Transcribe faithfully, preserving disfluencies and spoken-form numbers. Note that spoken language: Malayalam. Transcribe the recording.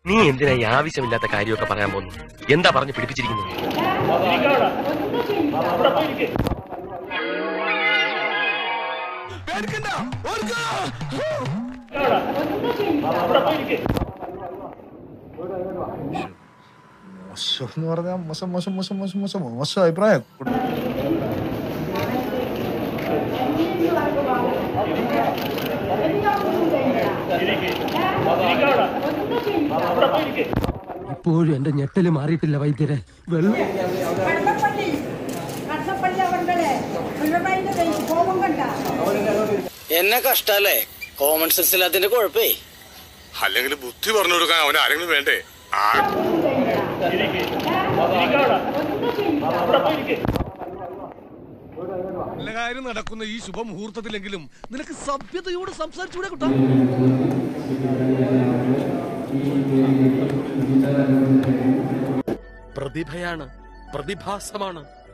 നീ എന്തിനാ ഈ ആവശ്യമില്ലാത്ത കാര്യമൊക്കെ പറയാൻ പോകുന്നു? എന്താ പറഞ്ഞു പിടിപ്പിച്ചിരിക്കുന്നത്? മോശം എന്ന് പറഞ്ഞാൽ മോശം മോശം മോശം മോശം മോശം മോശം അഭിപ്രായം. ഇപ്പോഴും എന്റെ ഞെട്ടല് മാറിയിട്ടില്ല വൈദ്യരെ. എന്നെ കഷ്ടല്ലേ? Common sense ഇല്ലാത്തതിന്റെ കുഴപ്പേ. അല്ലെങ്കിൽ ബുദ്ധി പറഞ്ഞു കൊടുക്കാൻ അവൻ ആരെങ്കിലും വേണ്ടേ? നല്ല കാര്യം നടക്കുന്ന ഈ ശുഭമുഹൂർത്തത്തിലെങ്കിലും നിനക്ക് സഭ്യതയോട് സംസാരിച്ചൂടെ കുട്ടാ? പ്രതിഭയാണ്, പ്രതിഭാസമാണ്.